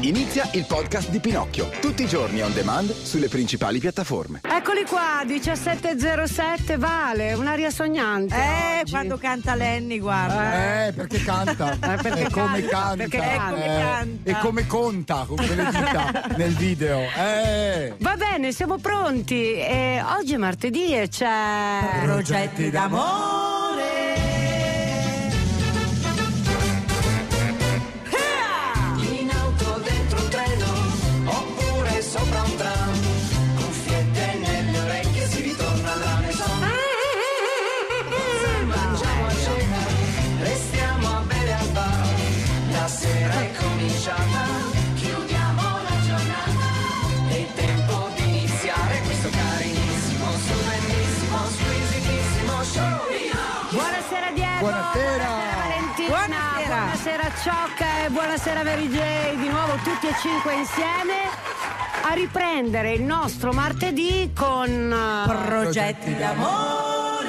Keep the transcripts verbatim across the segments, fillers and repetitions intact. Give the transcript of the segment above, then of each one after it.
Inizia il podcast di Pinocchio, tutti i giorni on demand sulle principali piattaforme. Eccoli qua, diciassette e zero sette, Vale, un'aria sognante. Eh, oggi. quando canta Lenny, guarda. Eh, perché canta. Eh, perché è come canta, canta. perché È canta. come Eh, canta. E come conta con quelle dita nel video. Eh. Va bene, siamo pronti. E oggi è martedì e c'è Progetti d'amore. In auto, dentro un treno, oppure sopra un tram, cuffiette nelle orecchie, si ritorna alla maison. Se mangiamo a cena, restiamo a bere al bar, la sera è cominciata, chiudiamo la giornata, è il tempo di iniziare questo carinissimo, stupendissimo, squisitissimo show. Buonasera Diego. Buonasera. Valentina. Buonasera. Buonasera Ciocca e buonasera Mary J. Di nuovo tutti e cinque insieme a riprendere il nostro martedì con Progetti d'amore.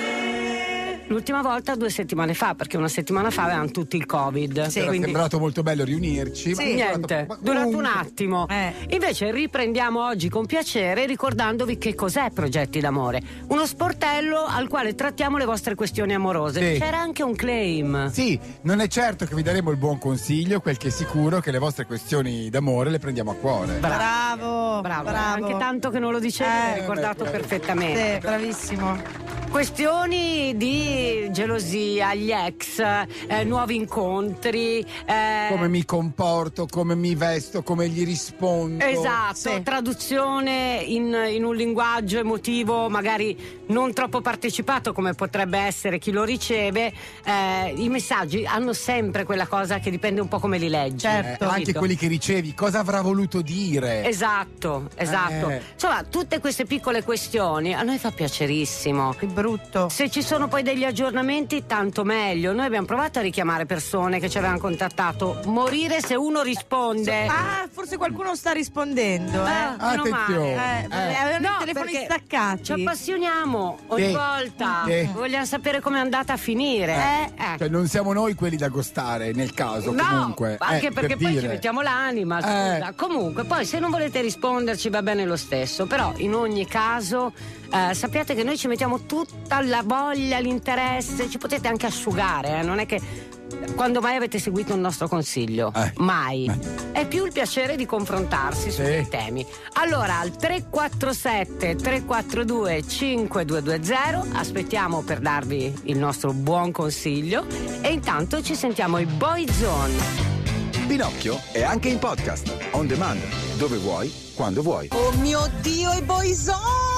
l'ultima volta due settimane fa, perché una settimana fa avevamo tutti il Covid. Sì. Era Quindi sembrato molto bello riunirci. Sì. ma è niente, durato- durato un comunque- attimo. Eh. Invece riprendiamo oggi con piacere ricordandovi che cos'è Progetti d'amore. Uno sportello al quale trattiamo le vostre questioni amorose. Sì. C'era anche un claim. Sì, non è certo che vi daremo il buon consiglio, quel che è sicuro che le vostre questioni d'amore le prendiamo a cuore. Bravo, Bravo, bravo. anche tanto che non lo dicevi, Eh, l'hai ricordato beh, perfettamente. Sì, bravissimo. Questioni di gelosia, gli ex, eh, nuovi incontri. eh, Come mi comporto, come mi vesto, come gli rispondo. Esatto, Sì. traduzione in, in un linguaggio emotivo magari non troppo partecipato come potrebbe essere chi lo riceve. Eh, I messaggi hanno sempre quella cosa che dipende un po' come li leggi. Eh, Certo. anche capito? quelli che ricevi, cosa avrà voluto dire? Esatto, esatto. Eh. Insomma, tutte queste piccole questioni a noi fa piacerissimo. Che brutto. Se ci sono poi degli aggiornamenti, tanto meglio. Noi abbiamo provato a richiamare persone che ci avevano contattato. Morire se uno risponde. Ah, forse qualcuno sta rispondendo, eh. Ah, meno Attenzione. male. Eh, perché avevano No, i telefoni perché staccati. Ci appassioniamo ogni Sì. volta. Sì. Vogliamo sapere com'è andata a finire. Eh, Cioè, non siamo noi quelli da gostare nel caso, No, comunque. anche eh, perché per poi dire. ci mettiamo l'anima, scusa. Eh. Comunque, poi se non volete risponderci va bene lo stesso, però in ogni caso eh, sappiate che noi ci mettiamo tutta la voglia, l'interesse, ci potete anche asciugare, eh? Non è che quando mai avete seguito un nostro consiglio? Eh. Mai. Eh. È più il piacere di confrontarsi su Sì. dei temi. Allora, al tre quattro sette tre quattro due cinque due due zero aspettiamo per darvi il nostro buon consiglio e intanto ci sentiamo i Boyzone. Pinocchio è anche in podcast, on demand, dove vuoi, quando vuoi. Oh mio Dio, i Boyzone!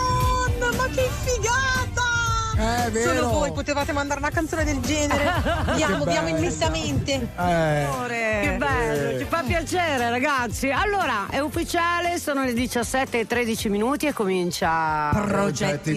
Ma che figata! Eh, vero. Solo voi potevate mandare una canzone del genere. Vi amo, vi amo bella. immensamente. Eh. Che bello, ci fa piacere ragazzi. Allora, è ufficiale, sono le diciassette e tredici minuti e comincia Progetti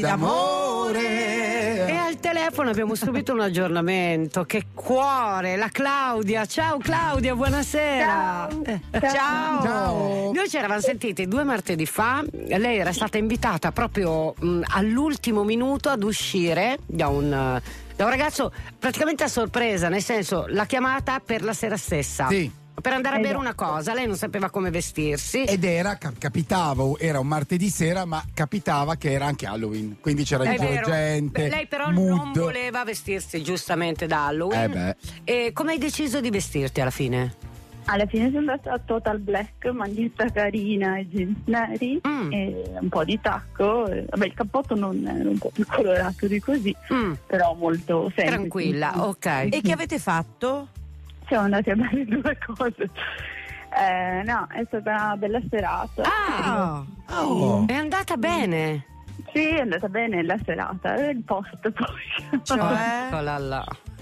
d'amore. E al telefono abbiamo subito un aggiornamento. Che cuore, la Claudia. Ciao Claudia, buonasera. Eh, Ciao. Ciao. Noi ci eravamo sentiti due martedì fa. Lei era stata invitata proprio mh, all'ultimo minuto ad uscire da un, da un ragazzo praticamente a sorpresa, nel senso l'ha chiamata per la sera stessa. Sì. Per andare a bere una cosa, lei non sapeva come vestirsi. Ed era, cap- capitava, era un martedì sera, ma capitava che era anche Halloween, quindi c'era È di più vero. gente. Beh, lei però non mood. voleva vestirsi giustamente da Halloween. Eh beh. E come hai deciso di vestirti alla fine? Alla fine sono andata a Total Black, maglietta carina e jeans neri Mm. e un po' di tacco. E, vabbè, il cappotto non era un po' più colorato di così, Mm, però molto semplice. tranquilla, ok. E che avete fatto? Siamo andati a bere due cose. Eh, no, è stata una bella serata. Ah, Oh. è andata bene. Sì, è andata bene la serata, e il post poi. Cioè? Eccola là.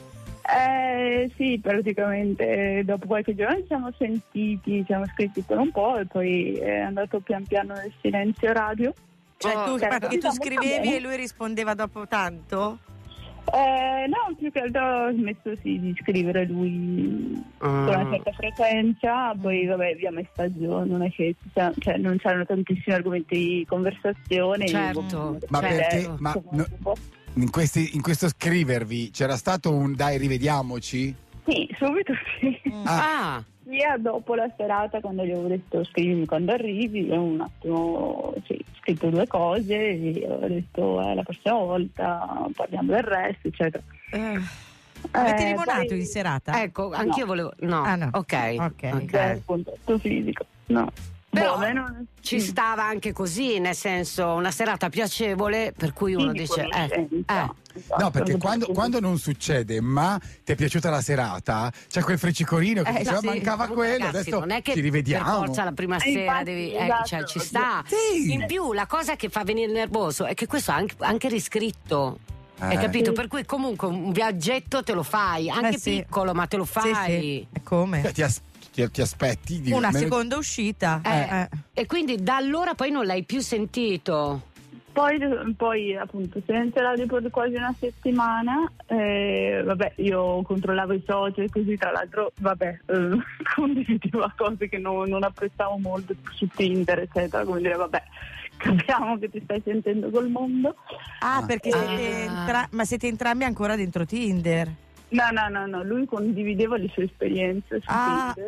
Eh, sì, praticamente dopo qualche giorno ci siamo sentiti, ci siamo scritti per un po' e poi è andato pian piano nel silenzio radio. Cioè, Oh, tu, certo. perché tu Diciamo, scrivevi vabbè. e lui rispondeva dopo tanto? Eh, no, più che altro ho smesso sì, di scrivere lui con una Ah. certa frequenza, poi vabbè via messaggio non è che ci sia- cioè, non c'erano tantissimi argomenti di conversazione. Certo, Ma certo. perché? Ma no- in, questi, in questo scrivervi c'era stato un dai rivediamoci? Sì, subito sì. Ah, Sia dopo la serata, quando gli avevo detto scrivimi quando arrivi, ho un attimo sì, scritto due cose e ho detto eh, la prossima volta parliamo del resto, eccetera. Eh, avete Eh, limonato poi- in serata? ecco, anch'io No. volevo. No, Ah, no. ok. Ok. ok. C'è il contatto fisico, no. Però Boh, a me non- ci mm. stava anche così, nel senso, una serata piacevole per cui uno Sì, di dice: eh, conoscenza. eh. Esatto. No, perché quando, quando non succede, ma ti è piaciuta la serata, c'è quel friccicorino che Eh, diceva sì. mancava Comunque, quello, ragazzi, adesso non è che ci rivediamo. per forza la prima Eh, sera infatti, devi, eh, esatto. cioè, ci sta. Sì. In più la cosa che fa venire nervoso è che questo è anche, anche riscritto. Hai Eh. capito? Per cui comunque un viaggetto te lo fai, anche Eh, sì. piccolo, ma te lo Sì, fai. sì. E come? Cioè, ti, as- ti- ti aspetti di Una meno- seconda uscita. Eh, Eh. E quindi da allora poi non l'hai più sentito. Poi, poi appunto silenzio radio per quasi una settimana, eh, vabbè, io controllavo i social così, tra l'altro vabbè, eh, condividevo cose che non, non apprezzavo molto su Tinder, eccetera, come dire vabbè, capiamo che ti stai sentendo col mondo. Ah, perché Ah. siete entra- ma siete entrambi ancora dentro Tinder? No, no, no, no, lui condivideva le sue esperienze su Ah, Tinder.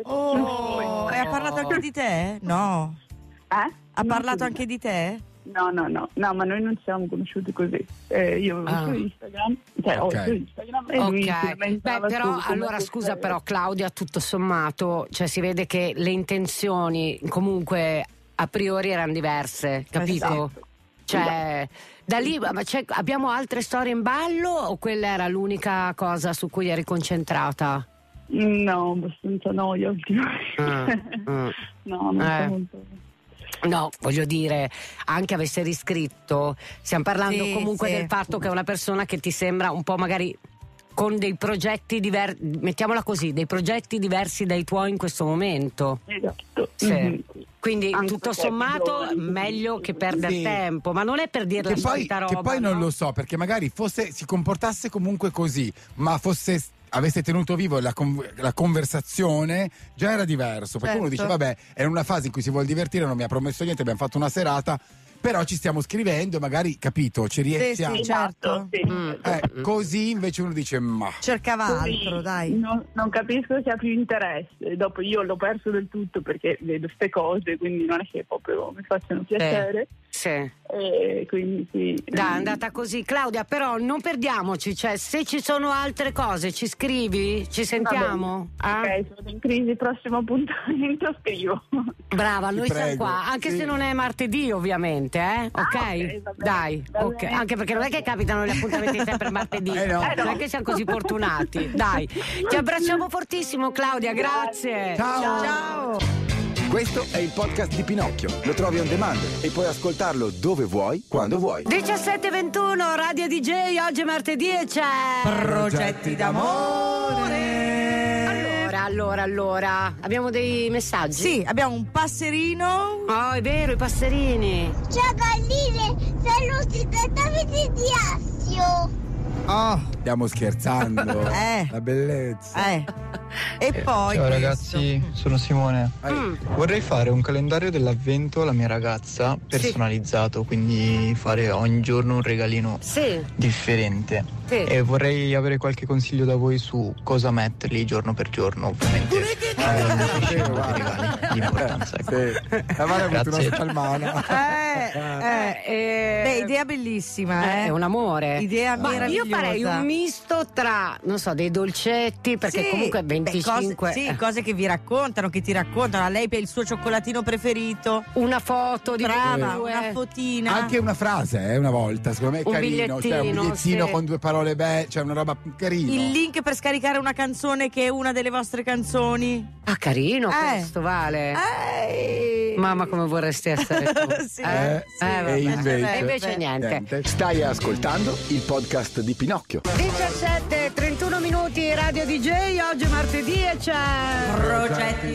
oh, e ha parlato anche di te? No. Eh? Ha Non parlato così. anche di te? No, no, no, no, ma noi non ci siamo conosciuti così. Eh, io Ah. su Instagram, cioè Ok. ho su Instagram e lui si Ok, beh lamentava però su come allora fosse- scusa però Claudia, tutto sommato, cioè si vede che le intenzioni comunque a priori erano diverse, capito? Esatto. Cioè da lì ma c'è- abbiamo altre storie in ballo o quella era l'unica cosa su cui eri concentrata? No, abbastanza noia ultimamente. Ah, ah. No, non Eh. so molto. No, voglio dire, anche avesse riscritto, stiamo parlando Sì, comunque sì. del fatto che è una persona che ti sembra un po' magari con dei progetti diversi, mettiamola così, dei progetti diversi dai tuoi in questo momento. Esatto. Sì. Mhm. Quindi Anche tutto perché sommato è giovane, meglio sì. che perdere Sì. tempo, ma non è per dire la Che poi, solita roba. che poi non no? lo so, perché magari fosse, si comportasse comunque così, ma fosse avesse tenuto vivo la, con- la conversazione, già era diverso. Perché Certo. uno dice, vabbè, è una fase in cui si vuole divertire, non mi ha promesso niente, abbiamo fatto una serata, però ci stiamo scrivendo, magari, capito, ci rientriamo. sì, Esatto, certo. sì. Mm. Eh, così invece uno dice, ma... Cercava Così altro, dai. Non, non capisco se ha più interesse. Dopo io l'ho perso del tutto perché vedo queste cose, quindi non è che proprio mi facciano piacere. Sì. E quindi sì. Dai, è andata così. Claudia, però non perdiamoci, cioè se ci sono altre cose ci scrivi? Ci sentiamo? Va bene. Ah? Ok, sono in crisi, prossimo appuntamento scrivo. Brava, noi siamo prego, qua, anche sì. se non è martedì ovviamente, eh? Ok? ok, va bene, Dai, va ok. bene. Anche perché non è che capitano gli appuntamenti sempre martedì, Eh no. non è che siamo così fortunati. Dai, ti abbracciamo fortissimo Claudia, grazie. Ciao. Ciao. Questo è il podcast di Pinocchio. Lo trovi on demand e puoi ascoltarlo dove vuoi, quando vuoi. diciassette e ventuno, Radio D J, oggi è martedì e c'è... Progetti d'amore. Allora, allora, allora, abbiamo dei messaggi? Sì, abbiamo un passerino. Oh, è vero, i passerini. Ciao galline, saluti da Davide di Assio. Oh, Stiamo scherzando. Eh. La bellezza. eh. E poi Ciao questo. ragazzi, sono Simone. Mm. Vorrei fare un calendario dell'avvento alla mia ragazza personalizzato, quindi fare ogni giorno un regalino Sì, differente. sì. E vorrei avere qualche consiglio da voi su cosa metterli giorno per giorno, ovviamente. Eh, non capisco guarda. i regali, l'importanza. Ecco. Sì. La Mara ha avuto una Grazie. spalmana. Eh, eh. Eh, Beh, idea bellissima, eh. È un amore. Idea Ma io meravigliosa. farei un misto tra, non so, dei dolcetti, perché Sì, comunque beh, venticinque. cose, sì, cose che vi raccontano, che ti raccontano. A lei per il suo cioccolatino preferito. Una foto di Brava, due. una fotina. Anche una frase, eh, una volta, secondo me è Un carino. Cioè, un bigliettino, bigliettino sì. con due parole belle, cioè una roba carina. il link per scaricare una canzone che è una delle vostre canzoni. Ah, carino Eh. questo, Vale. Eh. Mamma, come vorresti essere tu. Sì, Eh? sì, Eh, vabbè. e invece, E invece niente. Stai ascoltando il podcast di Pinocchio. diciassette e trentuno minuti, Radio D J, oggi è martedì e c'è... Progetti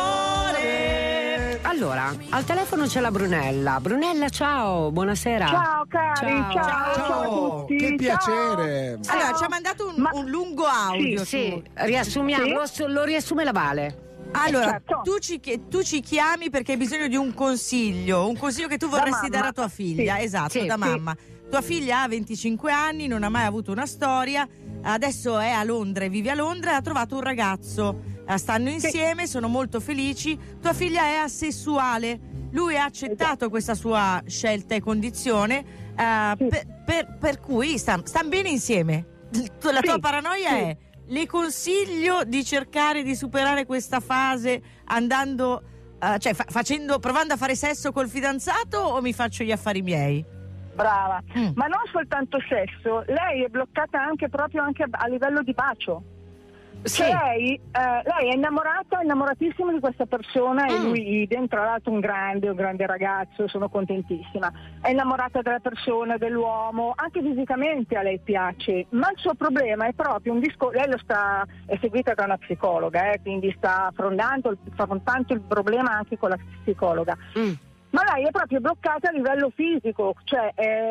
d'amore. Allora, al telefono c'è la Brunella. Brunella, ciao, buonasera. Ciao cari, Ciao. ciao, ciao, a tutti. che ciao. piacere. Allora, ci ha mandato un, Ma- un lungo audio. Sì, tu. riassumiamo, lo, lo riassume la Vale. Allora, Certo. tu ci, chi- tu ci chiami perché hai bisogno di un consiglio, un consiglio che tu vorresti mamma. dare a tua figlia, Sì. esatto, Sì, da sì. mamma. Tua figlia ha venticinque anni, non ha mai avuto una storia, adesso è a Londra e vive a Londra e ha trovato un ragazzo. Eh, stanno insieme, sono molto felici. Tua figlia è asessuale. Lui ha accettato questa sua scelta e condizione, eh, Sì. per, per, per cui stanno stan bene insieme. La tua Sì, paranoia sì. è: le consiglio di cercare di superare questa fase andando, eh, cioè fa- facendo, provando a fare sesso col fidanzato, o mi faccio gli affari miei? Brava, Mm. ma non soltanto sesso, lei è bloccata anche proprio anche a livello di bacio. Sì. Cioè lei, eh, lei è innamorata, è innamoratissima di questa persona e Mm. lui dentro tra l'altro un grande, un grande ragazzo, sono contentissima. È innamorata della persona, dell'uomo, anche fisicamente a lei piace, ma il suo problema è proprio un discorso, lei lo sta, è seguita da una psicologa, eh, quindi sta affrontando, affrontando il problema anche con la psicologa. Mm. Ma lei è proprio bloccata a livello fisico, cioè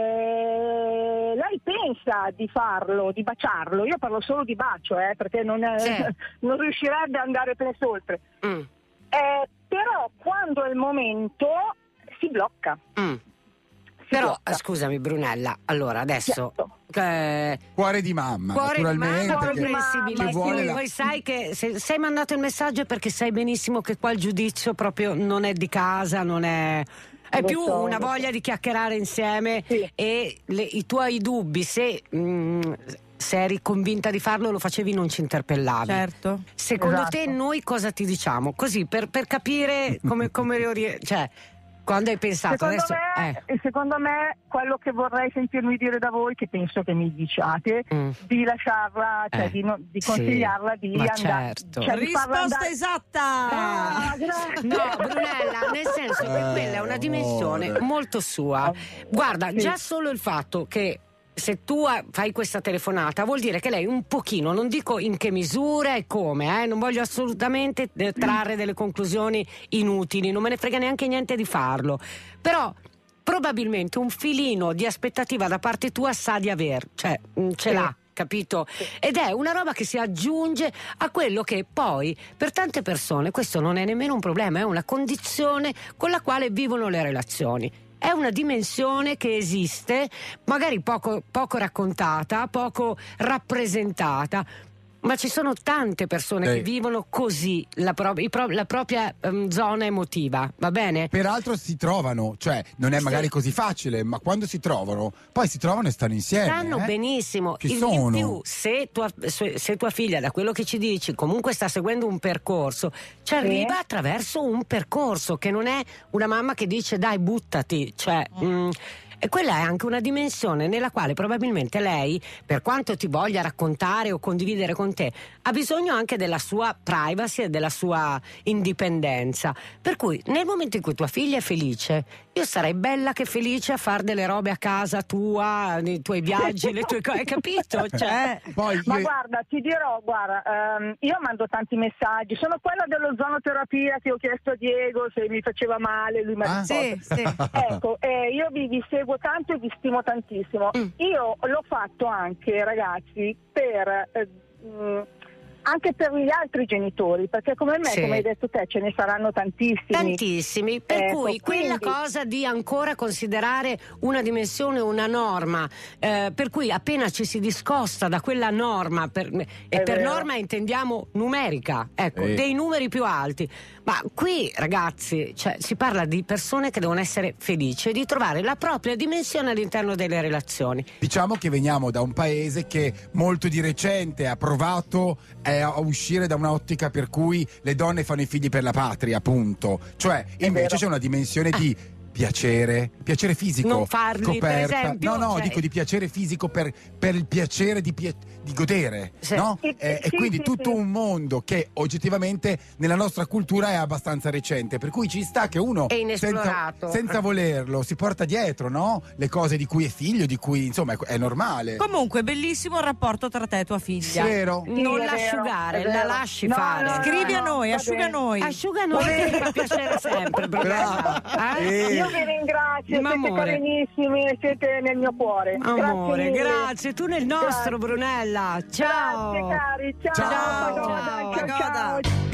eh, lei pensa di farlo, di baciarlo, io parlo solo di bacio, eh, perché non, è- Sì. non riuscirebbe ad andare per oltre. Mm. Eh, però quando è il momento si blocca. Mm. Si Però blocca. scusami Brunella, allora adesso Certo. eh, Cuore di mamma, cuore di naturalmente. mamma, Cuore di mamma, comprensibilissimo. Che vuole la- Poi sai che se, se hai mandato il messaggio è perché sai benissimo che qua il giudizio proprio non è di casa, non è è Lo più so, una lo so. voglia di chiacchierare insieme. Sì. E le- i tuoi dubbi, se mm, se eri convinta di farlo, lo facevi, non ci interpellavi. Certo. Secondo Esatto. te noi cosa ti diciamo? Così per, per capire come, come riori- cioè quando hai pensato Secondo adesso me, eh. e secondo me quello che vorrei sentirmi dire da voi, che penso che mi diciate, Mm. di lasciarla, cioè Eh, di, no- di sì, consigliarla di ma andare. certo. Cioè, di farla Risposta andare- esatta! Ah, grazie. No, Brunella, nel senso che Eh, quella è una dimensione amore. molto sua. Guarda, Sì. già solo il fatto che se tu eh, fai questa telefonata vuol dire che lei un pochino, non dico in che misura e come, eh, non voglio assolutamente eh, trarre delle conclusioni inutili, non me ne frega neanche niente di farlo, però probabilmente un filino di aspettativa da parte tua sa di aver, cioè mm, ce Sì. l'ha. Capito? Ed è una roba che si aggiunge a quello che poi per tante persone questo non è nemmeno un problema, è una condizione con la quale vivono le relazioni. È una dimensione che esiste, magari poco, poco raccontata, poco rappresentata, ma ci sono tante persone Eh. che vivono così la, pro- i pro- la propria ehm, zona emotiva, va bene? Peraltro si trovano, cioè non è magari così facile, ma quando si trovano, poi si trovano e stanno insieme. Stanno eh? benissimo. Ci In sono. più, se tua, se, se tua figlia, da quello che ci dici, comunque sta seguendo un percorso, ci arriva attraverso un percorso che non è una mamma che dice dai buttati, cioè mm, e quella è anche una dimensione nella quale probabilmente lei, per quanto ti voglia raccontare o condividere con te, ha bisogno anche della sua privacy e della sua indipendenza. Per cui nel momento in cui tua figlia è felice, io sarei bella che felice a fare delle robe a casa tua, nei tuoi viaggi, le tue cose, hai capito? Cioè, Poi Ma io- guarda, ti dirò, guarda, ehm, io mando tanti messaggi, sono quella dello zonoterapia che ho chiesto a Diego se mi faceva male, lui mi ha Ah. risposto. Sì, sì. Ecco, eh, io vi, vi seguo tanto e vi stimo tantissimo. Mm. Io l'ho fatto anche, ragazzi, per eh, mh, anche per gli altri genitori, perché come me, Sì. come hai detto te, ce ne saranno tantissimi. tantissimi, per Ecco, cui quella quindi- cosa di ancora considerare una dimensione, una norma, eh, per cui appena ci si discosta da quella norma, per, e È per vero. norma intendiamo numerica, ecco, Sì. dei numeri più alti, ma qui ragazzi, cioè, si parla di persone che devono essere felici e di trovare la propria dimensione all'interno delle relazioni. Diciamo che veniamo da un paese che molto di recente ha provato eh, a uscire da un'ottica per cui le donne fanno i figli per la patria, appunto. Cioè, invece vero. c'è una dimensione di piacere, piacere fisico, Non farli, per scoperta. esempio, no, no, cioè- dico di piacere fisico per, per il piacere di, pia- di godere, Sì. no? Sì, Eh, sì, e quindi sì, tutto sì. un mondo che oggettivamente nella nostra cultura è abbastanza recente, per cui ci sta che uno È senza, inesplorato. senza volerlo si porta dietro, no? Le cose di cui è figlio, di cui insomma è, è normale. Comunque, bellissimo il rapporto tra te e tua figlia. Vero? Sì, non è l'asciugare, vero, è la vero. lasci No, fare. no, no, Scrivi a no, noi, va asciuga bene. noi. Asciuga noi che mi fa piacere sempre, Brunella. Brava. Eh? Eh. Io vi ringrazio, Ma siete amore. carinissimi, siete nel mio cuore. Amore, mille. grazie, tu nel nostro, Grazie. Brunella. Ciao. Grazie cari, ciao. Ciao. Pagoda, Ciao. ciao, ciao. Pagoda.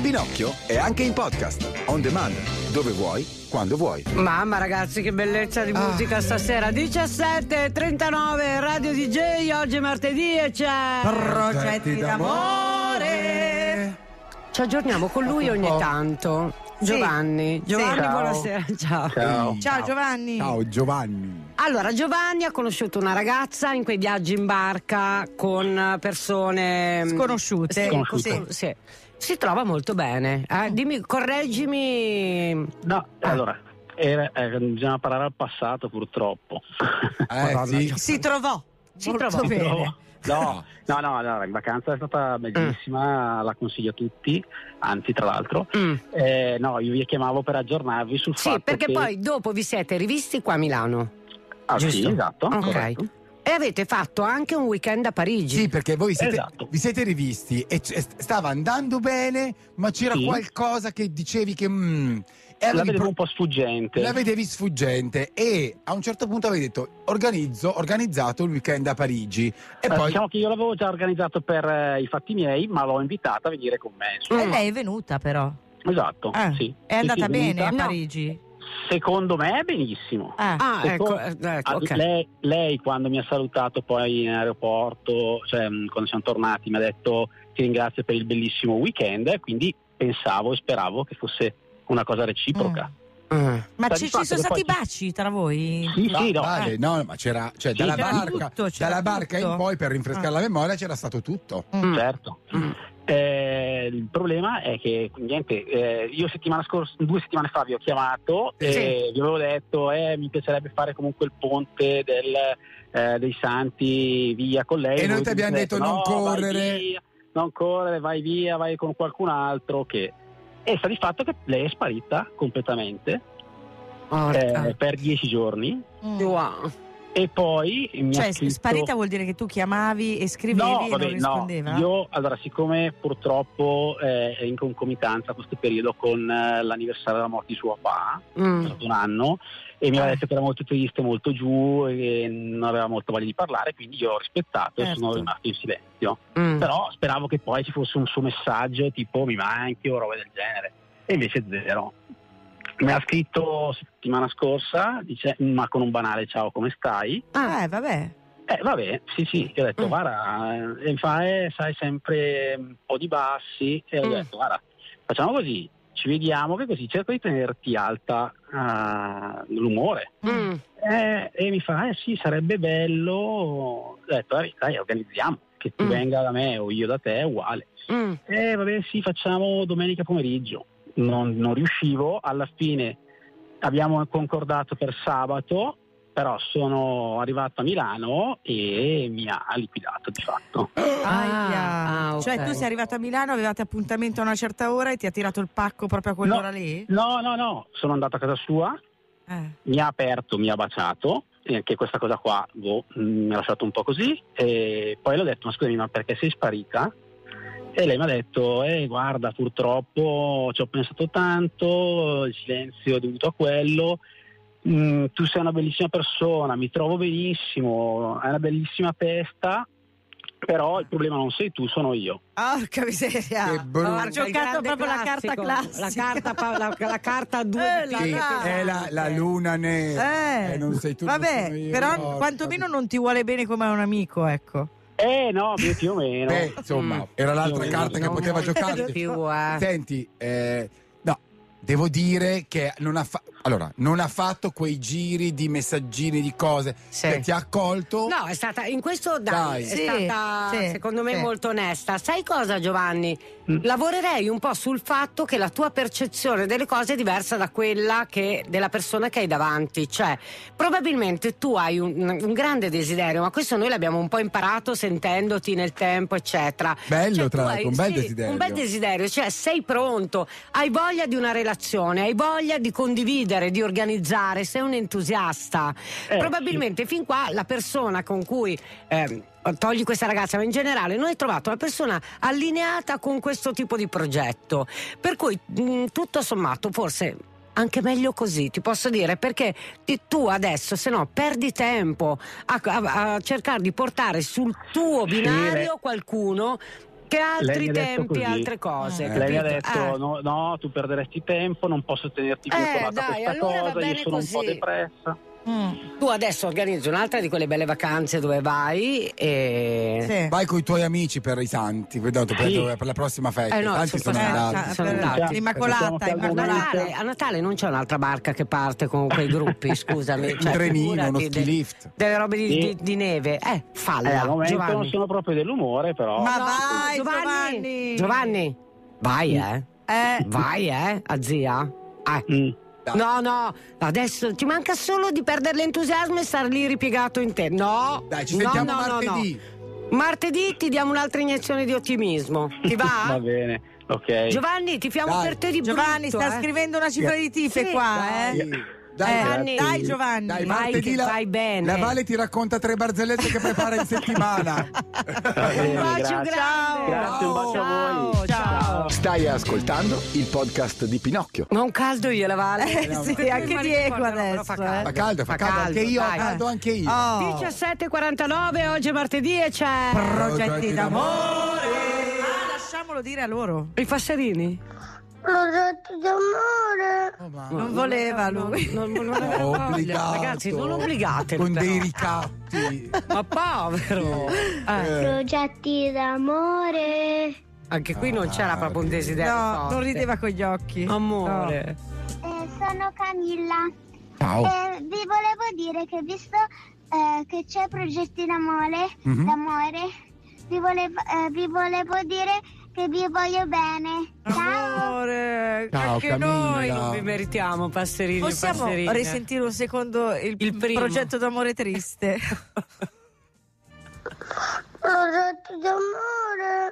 Pinocchio è anche in podcast, on demand, dove vuoi, quando vuoi. Mamma ragazzi, che bellezza di musica Ah. stasera. diciassette e trentanove Radio D J, oggi è martedì e c'è Progetti d'amore. Ci aggiorniamo con lui ogni tanto. Sì. Giovanni, Giovanni, Ciao. buonasera. Ciao. Ciao. Ciao Giovanni. Ciao Giovanni. Allora, Giovanni ha conosciuto una ragazza in quei viaggi in barca con persone Sconosciute. Sì, Sconosciute. con- sì. Si trova molto bene. Eh, dimmi, correggimi. No, Ah. allora, era, eh, bisogna parlare al passato purtroppo. Eh, sì. Si trovò. Si molto trovò. bene. No, no, no, allora, in vacanza è stata bellissima, la consiglio a tutti, anzi tra l'altro. Mm. Eh, no, io vi chiamavo per aggiornarvi sul Sì, fatto perché che... poi dopo vi siete rivisti qua a Milano. Ah, sì, giusto? esatto. Ok. corretto. E avete fatto anche un weekend a Parigi. Sì, perché voi siete, Esatto. vi siete rivisti e c- stava andando bene, ma c'era Sì. qualcosa che dicevi che mm, e La avevi vedevo pro- un po' sfuggente. la vedevi sfuggente e a un certo punto avevi detto organizzo, organizzato il weekend a Parigi e Eh, poi Diciamo che io l'avevo già organizzato per eh, i fatti miei, ma l'ho invitata a venire con me. insomma. E lei è venuta però. Esatto, Eh, sì. È Sì, andata sì, bene venuta. a No. Parigi. Secondo me benissimo. Ah. Ah, ecco, Secondo- eh, ecco, Ah, ok. lei, lei quando mi ha salutato poi in aeroporto, cioè mh, quando siamo tornati, mi ha detto ti ringrazio per il bellissimo weekend, e quindi pensavo e speravo che fosse una cosa reciproca. Ah. Ma Sta ci, di ci fatto sono che stati poi- baci tra voi? Sì, No, sì, no. vale, no, ma c'era, cioè, Sì, dalla c'era barca, tutto, c'era dalla barca tutto. in poi per rinfrescare Ah. la memoria c'era stato tutto. Mm. Certo. Mm. Eh, il problema è che niente, eh, io settimana scorsa, due settimane fa vi ho chiamato Sì. e vi avevo detto eh, mi piacerebbe fare comunque il ponte del, eh, dei Santi via con lei. E noi Voi ti mi abbiamo avete detto, non "No, correre." vai via, non correre, vai via, vai con qualcun altro che... E sta di fatto che lei è sparita completamente Porca. eh, per dieci giorni Mm. Wow. e poi mi Cioè, ha scritto... sparita vuol dire che tu chiamavi e scrivevi No, e vabbè, non rispondeva? no, io allora siccome purtroppo eh, è in concomitanza questo periodo con eh, l'anniversario della morte di suo papà, Mm. è stato un anno, e mi aveva Ah. detto che era molto triste, molto giù e non aveva molta voglia di parlare, quindi io ho rispettato Certo. e sono rimasto in silenzio. Mm. Però speravo che poi ci fosse un suo messaggio tipo mi manchi o roba del genere, e invece zero. Mi ha scritto settimana scorsa, dice, ma con un banale ciao, come stai? Ah, eh, vabbè. Eh vabbè, sì sì, io ho detto Mm. guarda, eh, e mi fa eh, sai sempre un po' di bassi, e ho Mm. detto guarda, facciamo così, ci vediamo che così cerco di tenerti alta eh, l'umore. Mm. Eh, e mi fa eh sì, sarebbe bello, ho detto dai, dai organizziamo, che tu Mm. venga da me o io da te è uguale. Mm. Eh vabbè sì, facciamo domenica pomeriggio. Non, non riuscivo, alla fine abbiamo concordato per sabato, però sono arrivato a Milano e mi ha liquidato di fatto. Aia. ah, ok. Cioè tu sei arrivato a Milano, avevate appuntamento a una certa ora e ti ha tirato il pacco proprio a quell'ora lì? No, no, no, sono andato a casa sua, Eh. mi ha aperto, mi ha baciato, e anche questa cosa qua boh, mi ha lasciato un po' così, e poi le ho detto ma scusami, ma perché sei sparita? E lei mi ha detto eh guarda, purtroppo ci ho pensato tanto, il silenzio è dovuto a quello. Mm, tu sei una bellissima persona, mi trovo benissimo, hai una bellissima testa, però il problema non sei tu, sono io. Porca miseria. Che brutto. Ha il giocato grande proprio la carta classico, classica. La carta, pa- la, la carta a due Eh, di la Sì, là. è la, la luna nera. Eh, Eh, non sei tu, non vabbè, sono io. però No, quantomeno non ti vuole bene come un amico, ecco. Eh no, più, più o meno. Beh, insomma, Mm. era l'altra Io- carta che Non poteva molto giocare. più, eh. Senti, eh, no, devo dire che non ha, fa- allora, non ha fatto quei giri di messaggini, di cose. Sì. Che ti ha accolto. No, è stata in questo dai, Dai. è Sì, stata sì, secondo me sì. molto onesta. Sai cosa, Giovanni? Mm. Lavorerei un po' sul fatto che la tua percezione delle cose è diversa da quella che della persona che hai davanti. Cioè, probabilmente tu hai un, un grande desiderio, ma questo noi l'abbiamo un po' imparato sentendoti nel tempo, eccetera. Bello, Cioè, tra tu l'altro, hai- un bel sì, desiderio. Un bel desiderio, cioè sei pronto, hai voglia di una relazione, hai voglia di condividere, di organizzare, sei un entusiasta. Eh, Probabilmente fin qua la persona con cui ehm, togli questa ragazza, ma in generale non hai trovato una persona allineata con questo tipo di progetto, per cui mh, tutto sommato forse anche meglio così, ti posso dire, perché ti- tu adesso se no perdi tempo a, a- a cercare di portare sul tuo binario qualcuno Che altri Lei mi ha detto tempi, così. altre cose. Eh. Lei mi ha capito? detto: Eh. no, no, tu perderesti tempo, non posso tenerti più Eh, incollata a dai, questa allora va cosa, io bene sono così. un po' depressa. Tu adesso organizzi un'altra di quelle belle vacanze dove vai e... Sì. Vai con i tuoi amici per i santi, per, per, Sì. per la prossima festa. Eh no, I tanti sono sono passati. andati. Eh, sono per- andati. Immacolata, Facciamo A Immacolata. Natale, a Natale non c'è un'altra barca che parte con quei gruppi, scusami. Un trenino, uno ski de- lift. Delle robe di, Sì. di- di neve. Eh, Eh, falla, al momento non Giovanni. sono proprio dell'umore, però. Ma No, vai, Giovanni. Giovanni. Giovanni, vai eh. Eh, Vai eh, a zia. Ah. Mm. No, no, adesso ti manca solo di perdere l'entusiasmo e star lì ripiegato in te. No, Dai, ci no, sentiamo no, no, martedì. no. Martedì ti diamo un'altra iniezione di ottimismo. Ti va? Va bene, ok. Giovanni, ti fiamo Dai. per te di Giovanni brutto, sta eh. scrivendo una cifra di tife Sì, qua, eh. Dai, dai, Eh, Giovanni. dai, Giovanni. dai, vai martedì che la, vai bene. la Vale ti racconta tre barzellette che prepara in settimana. Va bene, Un bacio grazie. grande. Grazie, un bacio a voi. Ciao, ciao. Stai ascoltando il podcast di Pinocchio. Ma un caldo io la Vale. Eh, sì, anche Ma Diego ricordo, però adesso, fa eh. caldo. Fa caldo, fa caldo, anche io, dai. fa caldo anche io. Oh. diciassette e quarantanove, oggi è martedì e c'è Progetti d'amore. Ah, lasciamolo dire a loro. i passerini. Progetti d'amore. Oh, mamma. Non voleva lui. Non, non, non aveva Ho voglia. obbligato. Ragazzi, non obbligate. Con però. dei ricatti. Ma povero. Eh, Progetti d'amore. anche qui non c'era proprio un desiderio. No, forte. non rideva con gli occhi. Amore. Eh, sono Camilla. Ciao. Eh, vi volevo dire che visto eh, che c'è Progetti d'amore, Mhm. d'amore vi, volevo, eh, vi volevo dire che vi voglio bene. Ciao. Amore, Ciao, anche Camilla. noi. Non vi meritiamo passerini e Possiamo passerine. risentire un secondo il, Il primo. progetto d'amore triste? Progetti d'amore.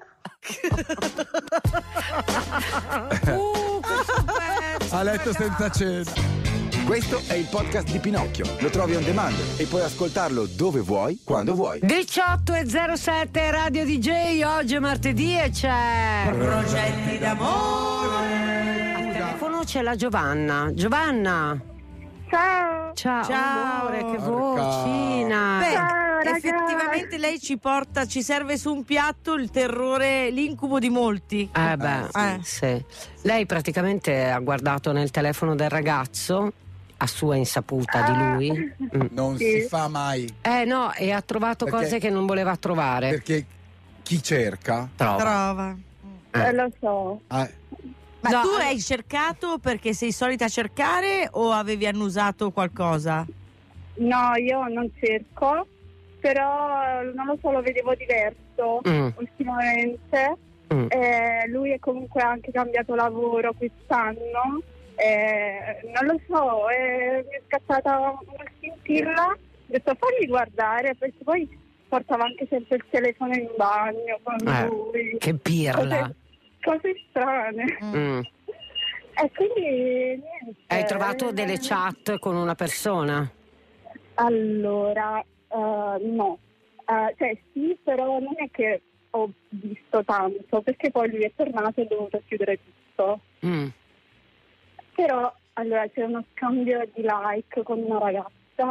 Uh, questo pezzo. A letto senza cena. Questo è il podcast di Pinocchio. Lo trovi on demand e puoi ascoltarlo dove vuoi, quando vuoi. diciotto e zero sette Radio D J, oggi è martedì e c'è Progetti d'amore. al telefono c'è la Giovanna. Giovanna, Ciao. ciao, Ciao. amore, che Porca. vocina. Beh, Ciao, ragazzi. effettivamente lei ci porta, ci serve su un piatto il terrore, l'incubo di molti. Eh beh, Eh. sì. Lei praticamente ha guardato nel telefono del ragazzo a sua insaputa di lui. Mm. Non Sì. si fa mai. Eh no, e ha trovato Perché- cose che non voleva trovare. Perché chi cerca. Trova. Trova. Eh, lo so. eh, Ma No, tu allora- hai cercato perché sei solita cercare o avevi annusato qualcosa? No, io non cerco, però non lo so, lo vedevo diverso Mm. ultimamente. Mm. Eh, lui è comunque anche cambiato lavoro quest'anno. Eh, non lo so, eh, mi è scattata una scintilla. Ho detto fammi guardare, perché poi portava anche sempre il telefono in bagno con Eh, lui. che pirla. Cose, cose strane. Mm. E quindi niente. Hai trovato delle chat con una persona? Allora, eh, no, Eh, cioè sì, però non è che ho visto tanto, perché poi lui è tornato e ho dovuto chiudere tutto. Mm. Però, allora, c'è uno scambio di like con una ragazza,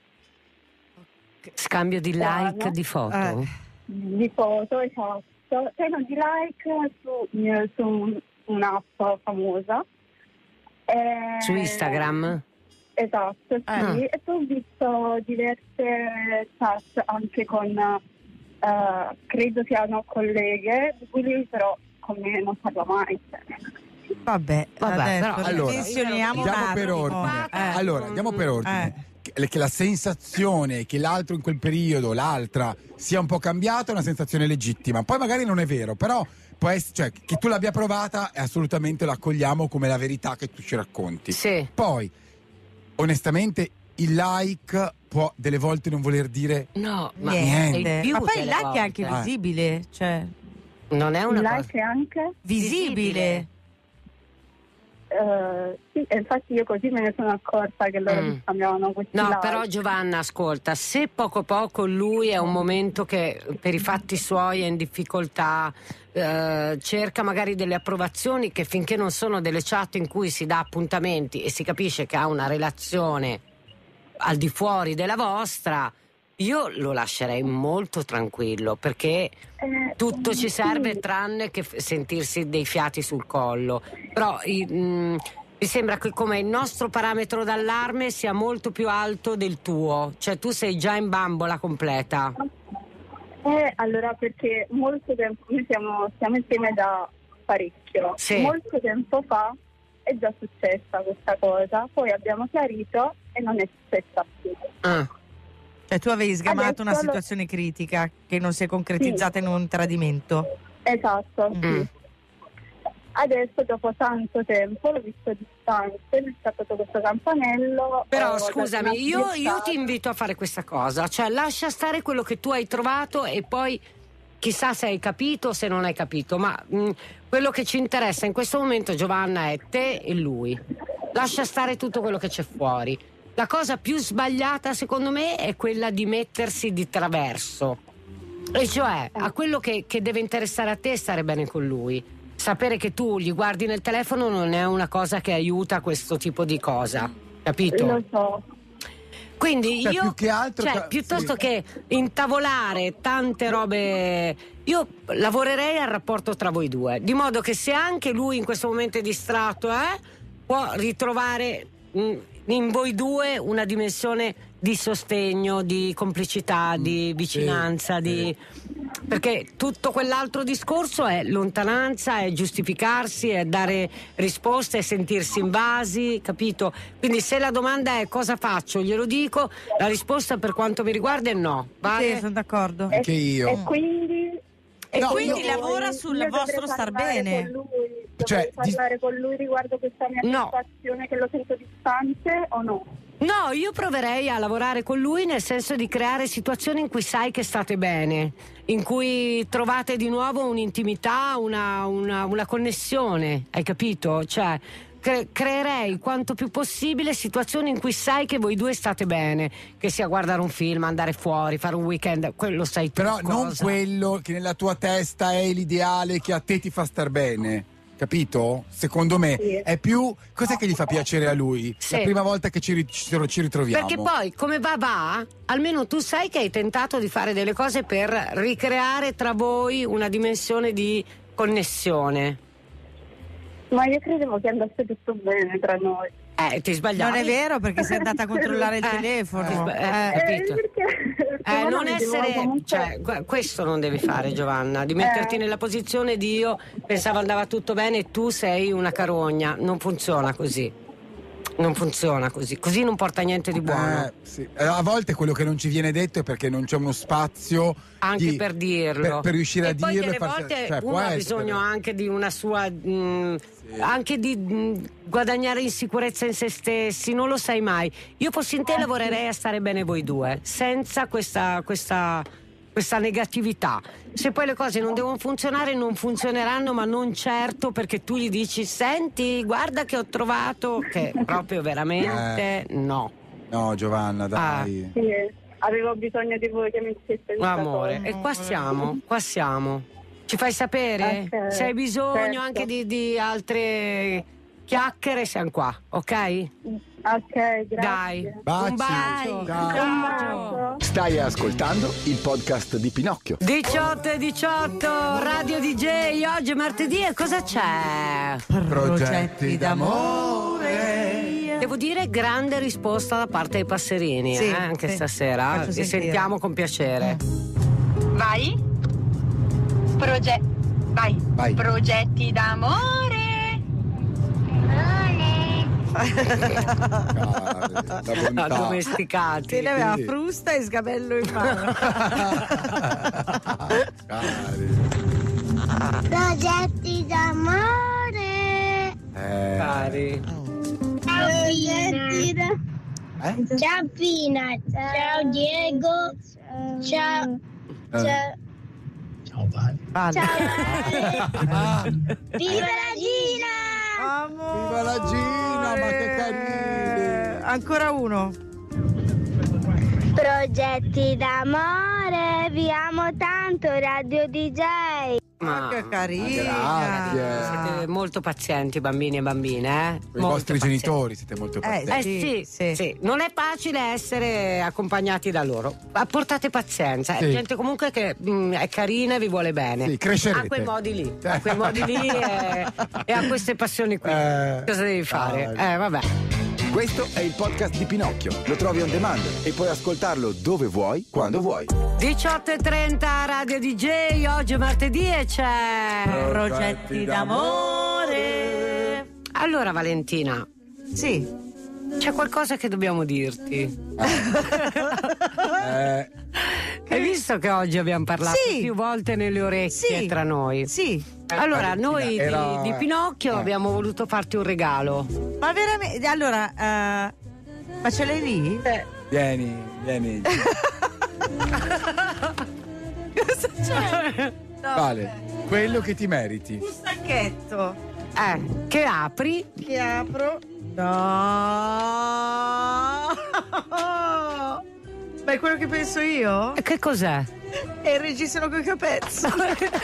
Scambio di like Strano. di foto? Eh. di foto, esatto, cioè no, di like su, eh, su un- un'app famosa. Eh, Su Instagram? Esatto, sì. Eh. E poi ho visto diverse chat anche con, eh, credo siano colleghe, di cui lui però con me non parla mai. Vabbè, Vabbè, adesso però- Allora, dimensioniamo un andiamo per attimo. ordine. Eh. Allora, andiamo per ordine. Eh. Che, che la sensazione che l'altro in quel periodo, l'altra, sia un po' cambiata è una sensazione legittima. Poi magari non è vero, però può essere, cioè, che tu l'abbia provata e assolutamente la accogliamo come la verità che tu ci racconti. Sì. Poi, onestamente, il like può delle volte non voler dire No, ma Niente. è il più Ma poi il delle like volte. è anche Eh. visibile, cioè Non è Il una like cosa. è anche? visibile. Eh, sì, e infatti io così me ne sono accorta che loro Mm. mi scambiavano questi No, like. però Giovanna, ascolta, se poco poco lui è un momento che per i fatti suoi è in difficoltà, eh, cerca magari delle approvazioni che finché non sono delle chat in cui si dà appuntamenti e si capisce che ha una relazione al di fuori della vostra, io lo lascerei molto tranquillo, perché Eh, tutto ci serve sì. tranne che f- sentirsi dei fiati sul collo. Però i- mh, mi sembra che come il nostro parametro d'allarme sia molto più alto del tuo, cioè tu sei già in bambola completa. Eh, allora perché molto tempo, noi siamo, siamo insieme da parecchio, Sì. molto tempo fa è già successa questa cosa, poi abbiamo chiarito e non è successa più. Ah. Cioè tu avevi sgamato Adesso una lo- situazione critica che non si è concretizzata in un tradimento. Esatto, sì. Mm. Adesso dopo tanto tempo l'ho visto a distanza, mi è scattato questo campanello. Però ho dato scusami, una io, io schiattata. ti invito a fare questa cosa, cioè lascia stare quello che tu hai trovato e poi chissà se hai capito o se non hai capito, ma mh, quello che ci interessa in questo momento, Giovanna, è te e lui. Lascia stare tutto quello che c'è fuori. La cosa più sbagliata secondo me è quella di mettersi di traverso, e cioè a quello che, che deve interessare a te è stare bene con lui. Sapere che tu gli guardi nel telefono non è una cosa che aiuta questo tipo di cosa, capito? Lo so. Quindi Cioè, io, più che altro cioè, ca- piuttosto sì. che intavolare tante robe, io lavorerei al rapporto tra voi due, di modo che se anche lui in questo momento è distratto, eh, può ritrovare mh, in voi due una dimensione di sostegno, di complicità, di vicinanza, sì, di... perché tutto quell'altro discorso è lontananza, è giustificarsi, è dare risposte, è sentirsi invasi, capito? Quindi se la domanda è cosa faccio, glielo dico, la risposta per quanto mi riguarda è no. Vale? Sì, sono d'accordo. E, Anche io. e quindi... E No, quindi io- lavora sul io vostro dovrei star parlare bene. con lui, dovrei Cioè, di- parlare con lui riguardo questa mia No. situazione che lo sento distante o no? No, io proverei a lavorare con lui nel senso di creare situazioni in cui sai che state bene, in cui trovate di nuovo un'intimità, una, una, una connessione, hai capito? Cioè, cre- creerei quanto più possibile situazioni in cui sai che voi due state bene, che sia guardare un film, andare fuori, fare un weekend, quello sai tu. Però non cosa. quello che nella tua testa è l'ideale che a te ti fa star bene. Capito? Secondo me Sì. è più. Cos'è che gli fa piacere a lui? Sì. La prima volta che ci, ri- ci ci ritroviamo. Perché poi, come va va, almeno tu sai che hai tentato di fare delle cose per ricreare tra voi una dimensione di connessione. Ma io credevo che andasse tutto bene tra noi. Eh, ti sbagliavi. Non è vero, perché sei andata a controllare il Eh, telefono. ti sba- eh, Eh, capito. perché Eh, io non vedevo essere, comunque- cioè, gu- questo non devi fare, Giovanna, di metterti Eh. nella posizione di io pensavo andava tutto bene e tu sei una carogna. Non funziona così. Non funziona così. Così non porta niente di buono. Eh, sì. Eh, A volte quello che non ci viene detto è perché non c'è uno spazio Anche di- per dirlo. per, per riuscire e a poi dirlo delle e farsi- volte cioè, può uno ha essere. bisogno anche di una sua mh, anche di mh, guadagnare in sicurezza in se stessi, non lo sai mai. Io fossi in te lavorerei a stare bene voi due, senza questa questa questa negatività. Se poi le cose non devono funzionare, non funzioneranno, ma non certo perché tu gli dici senti, guarda che ho trovato, che proprio veramente no. No, Giovanna, dai. Sì, avevo bisogno di voi che mi diceste questa Amore, cosa. e qua siamo, qua siamo. Ci fai sapere? Ok, Se hai bisogno certo. anche di, di altre chiacchiere, siamo qua, ok? Ok, grazie. Dai, Baci. un bacio. Ciao. Un bacio. Stai ascoltando il podcast di Pinocchio. diciotto e diciotto, Radio D J, oggi è martedì e cosa c'è? Progetti d'amore. Devo dire grande risposta da parte dei passerini, Sì, eh, anche sì. stasera. Faccio Li sentire. sentiamo con piacere. Vai. Proge- vai. Vai. Progetti d'amore. La bontà. Addomesticati. Se ne aveva Sì. frusta e sgabello in mano. Cari. Progetti d'amore. Eh. Cari. Progetti d'amore. Eh? Ciao Pina, ciao Diego, ciao, ciao, Vale. ciao. Viva la Gina! Amore. Viva la Gina, ma che carini. Ancora uno. Progetti d'amore, vi amo tanto Radio D J. Ma che carina. siete molto pazienti, bambini e bambine, eh? I Molto vostri pazienti. genitori siete molto pazienti. Eh Sì, sì, sì. sì, non è facile essere accompagnati da loro. Ma portate pazienza, è Sì. gente comunque che mh, è carina e vi vuole bene. Sì, crescerete. A quei modi lì, a quei modi lì e, e a queste passioni qui. Eh, Cosa devi fare? dai. Eh, vabbè. Questo è il podcast di Pinocchio. Lo trovi on demand e puoi ascoltarlo dove vuoi, quando vuoi. diciotto e trenta Radio D J, oggi è martedì e c'è Progetti d'amore. Allora Valentina, Sì. c'è qualcosa che dobbiamo dirti. Eh, Hai visto che oggi abbiamo parlato Sì. più volte nelle orecchie Sì. tra noi? Sì. Allora, Valentina, noi era- di, di Pinocchio eh. abbiamo voluto farti un regalo. Ma veramente? Allora, eh, ma ce l'hai lì? vieni, vieni. Cosa c'è? No, Vale, quello che ti meriti. un sacchetto Eh, che apri. che apro. No. Ma è quello che penso io? E che cos'è? È il reggiseno coi capezzoli.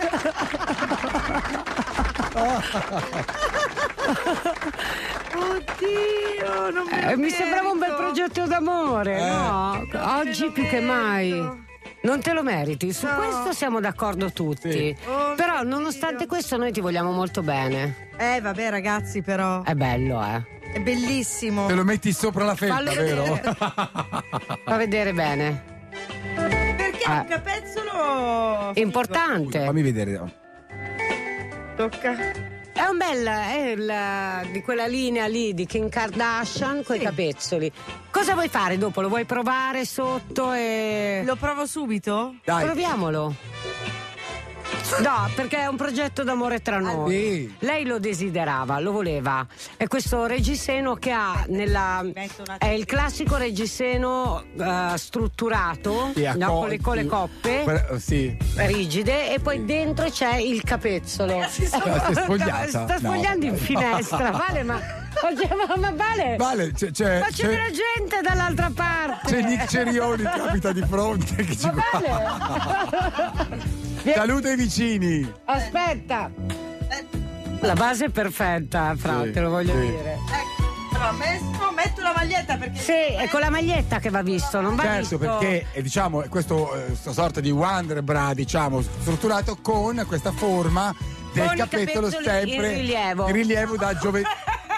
Oddio, non me lo Eh, mi sembrava un bel merito. progetto d'amore, Eh. no? Oggi lo più che merito. mai. Non te lo meriti, su No. questo siamo d'accordo tutti. Sì. Oh, Però mio nonostante Dio. questo noi ti vogliamo molto bene. Eh, vabbè, ragazzi, però. È bello, eh. È bellissimo. Te lo metti sopra la felpa, Fallo vero? vedere. Fa vedere bene. Perché è Ah. un capezzolo figo. Importante. Fammi vedere. Tocca. È un bel, è il- di quella linea lì di Kim Kardashian con i Sì. capezzoli. Cosa vuoi fare dopo? Lo vuoi provare sotto e... Lo provo subito? Dai. Proviamolo. No, perché è un progetto d'amore tra noi. Sì. Lei lo desiderava, lo voleva. È questo reggiseno che ha nella. Metto un È attimo. il classico reggiseno eh, strutturato, Sì, a no, co- con, le, con le sì. coppe Que- Sì. rigide, e poi dentro c'è il capezzolo. Si è spogliata? Sta No. spogliando in finestra, Vale, ma. ma, ma Vale, Vale, c'è, c'è, ma c'è c'è- della gente dall'altra parte. c'è Nick Cerioni che abita di fronte che ci Ma guarda. Vale. Saluta i vicini. Aspetta. La base è perfetta, Fra, Sì, te lo voglio sì. dire. Ecco, però messo, metto la maglietta perché. Sì, è con la maglietta che va visto, non va Certo, visto. perché eh, diciamo è questo eh, questa sorta di Wonderbra, diciamo, strutturato con questa forma del Con i capezzolo capezzoli sempre in rilievo. in rilievo da giovedì.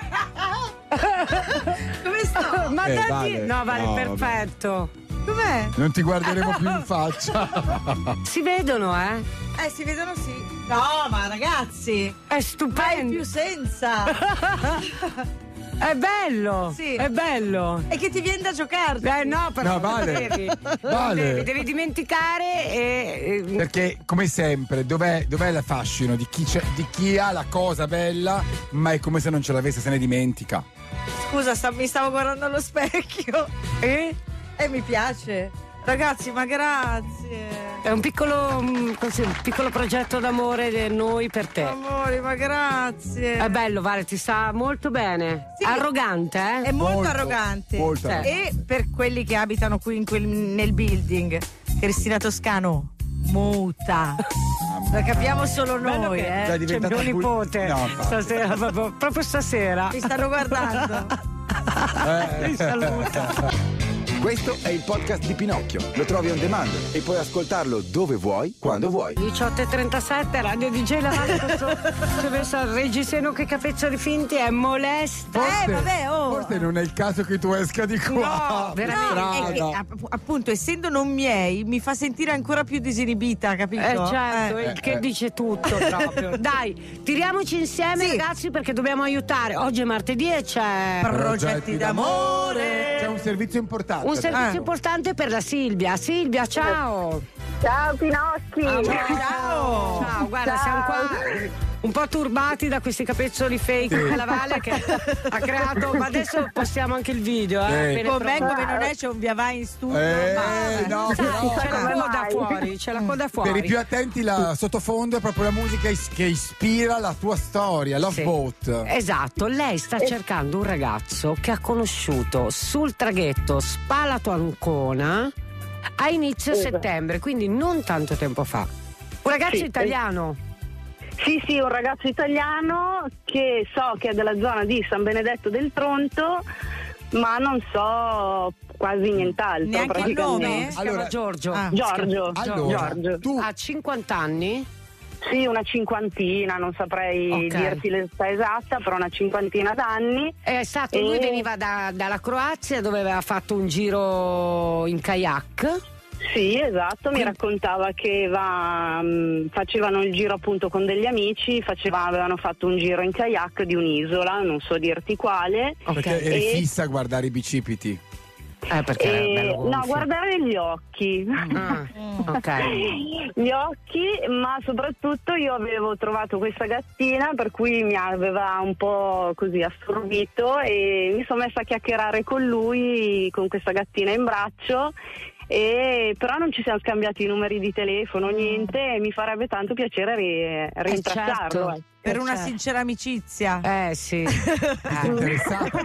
Come sto? Ma Eh, dai, Vale, no, Vale, no, perfetto. Com'è? Non ti guarderemo più in faccia. Si vedono, eh? Eh, si vedono sì. No, ma ragazzi, È hai stupendo. più senza. È bello. Sì. È bello. E che ti viene da giocare. Eh no, però No, Vale. non devi, non Vale. devi, devi dimenticare e, e- Perché, come sempre, dov'è, dov'è il fascino di chi, c'è- di chi ha la cosa bella, ma è come se non ce l'avesse, se ne dimentica. Scusa, sta- mi stavo guardando allo specchio. e E mi piace. Ragazzi, ma grazie. è un piccolo, mm, così, un piccolo progetto d'amore di noi per te. Amori, ma grazie. È bello, Vale, ti sta molto bene. Sì. Arrogante, eh? È molto, Molto, arrogante. molto Sì. E per quelli che abitano qui in quel- nel building, Cristina Toscano, muta. La capiamo solo Bello noi, che eh. Già c'è diventata mio pul- nipote No, infatti. stasera, proprio, proprio stasera. Mi stanno guardando. Eh. Mi saluta. Questo è il podcast di Pinocchio. Lo trovi on demand e puoi ascoltarlo dove vuoi, quando vuoi. diciotto e trentasette, Radio D J, la Vale, questo ci ho messo il reggiseno che capezzoli finti, è molesto. Eh, vabbè, oh. Forse non è il caso che tu esca di qua. No, veramente. No, è Strada. che, app- appunto, essendo non miei, mi fa sentire ancora più disinibita, capito? Eh certo, Eh. il che eh. dice tutto proprio. Dai, tiriamoci insieme, Sì. ragazzi, perché dobbiamo aiutare. Oggi è martedì e c'è Progetti d'amore. C'è un servizio importante. un servizio Ah. importante per la Silvia. Silvia, ciao. Ciao Pinocchi. Ciao. Ciao, guarda, Ciao. siamo qua un po' turbati da questi capezzoli fake Sì. della Vale che ha creato, ma adesso postiamo anche il video, eh, Sì. appena Com'è, pronto. come non è, c'è un via vai in studio. Eh, ma- no, però. C'è la Come coda mai? fuori, c'è la coda Per fuori. i più attenti, la sottofondo è proprio la musica is- che ispira la tua storia, Love Sì. Boat. Esatto, lei sta cercando un ragazzo che ha conosciuto sul traghetto Spalato Ancona a inizio Esatto. settembre, quindi non tanto tempo fa. Un ragazzo Sì, italiano. Sì, sì, un ragazzo italiano che so che è della zona di San Benedetto del Tronto, ma non so quasi nient'altro. Neanche il nome? Si chiama Allora- Giorgio. Ah. Giorgio. Allora, Giorgio. tu Ha cinquanta anni? Sì, una cinquantina, non saprei Ok. dirti l'età esatta, però una cinquantina d'anni. È stato, E- lui veniva da- dalla Croazia dove aveva fatto un giro in kayak. Sì, esatto, mi raccontava che va, mh, facevano il giro appunto con degli amici, faceva- avevano fatto un giro in kayak di un'isola, non so dirti quale. perché eri E- fissa a guardare i bicipiti. Eh, perché era e- bello gonfio. no, guardare gli occhi. Ah, ok. Gli occhi, ma soprattutto io avevo trovato questa gattina per cui mi aveva un po' così assorbito e mi sono messa a chiacchierare con lui con questa gattina in braccio. E però non ci siamo scambiati i numeri di telefono, niente, e mi farebbe tanto piacere ri- rintracciarlo. certo. Per una certo. sincera amicizia. Eh sì. Interessata,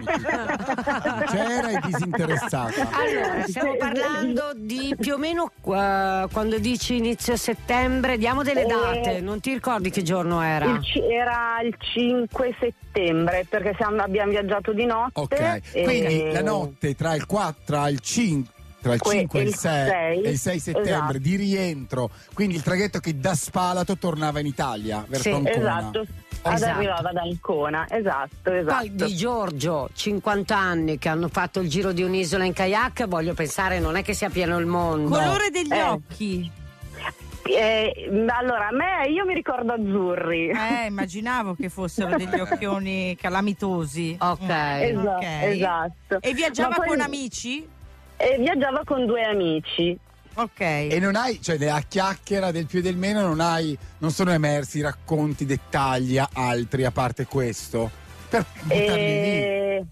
c'era e disinteressata. Allora, stiamo parlando di più o meno eh, quando dici inizio settembre, diamo delle Eh, date, non ti ricordi che giorno era? Il ci- era il cinque settembre perché siamo- abbiamo viaggiato di notte. Ok, e- quindi la notte tra il quattro, tra il cinque, tra il Que- cinque e il il sei, sei, e il sei settembre esatto. di rientro, quindi il traghetto che da Spalato tornava in Italia verso Sì, Ancona. Esatto, ad Esatto. arrivava da Ancona, esatto, esatto. Poi di Giorgio, cinquanta anni, che hanno fatto il giro di un'isola in kayak, voglio pensare non è che sia pieno il mondo. Colore degli Eh. occhi. Eh, allora, a me io mi ricordo azzurri. Eh, immaginavo che fossero degli occhioni calamitosi. Ok. Esatto, Ok. esatto. E viaggiava Ma poi- con amici? E viaggiava con due amici. Ok. E non hai, cioè a chiacchiera del più e del meno non hai, non sono emersi racconti, dettagli altri a parte questo per buttarli lì. E...